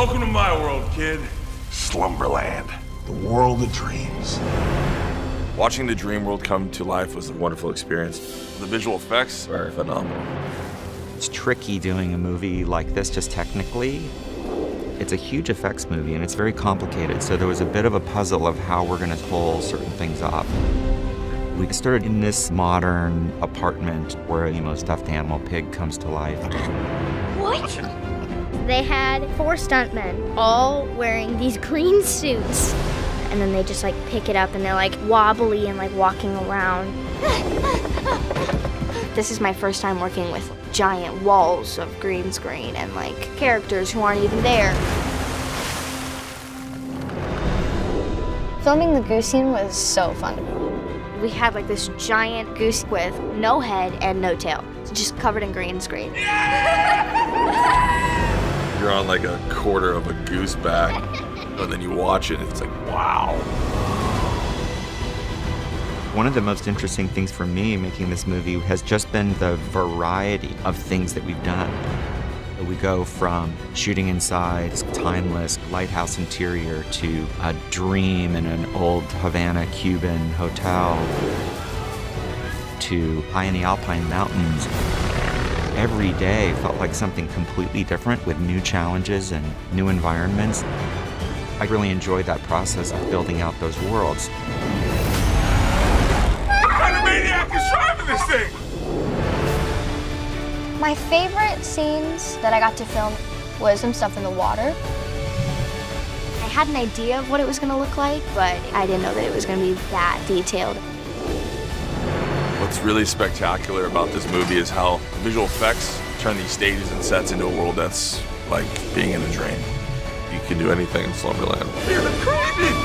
Welcome to my world, kid. Slumberland, the world of dreams. Watching the dream world come to life was a wonderful experience. The visual effects are phenomenal. It's tricky doing a movie like this just technically. It's a huge effects movie and it's very complicated, so there was a bit of a puzzle of how we're going to pull certain things off. We started in this modern apartment where a stuffed animal pig comes to life. What? They had 4 stuntmen all wearing these green suits. And then they just pick it up and they're wobbly and walking around. This is my first time working with giant walls of green screen and characters who aren't even there. Filming the goose scene was so fun. We had this giant goose with no head and no tail, just covered in green screen. You're on a quarter of a goose back, and then you watch it, and it's wow. One of the most interesting things for me making this movie has just been the variety of things that we've done. We go from shooting inside this timeless lighthouse interior to a dream in an old Havana Cuban hotel to high in the Alpine mountains. Every day felt like something completely different with new challenges and new environments. I really enjoyed that process of building out those worlds. What kind of maniac is driving this thing? My favorite scenes that I got to film was some stuff in the water. I had an idea of what it was going to look like, but I didn't know that it was going to be that detailed. What's really spectacular about this movie is how visual effects turn these stages and sets into a world that's like being in a dream. You can do anything in Slumberland. You're crazy!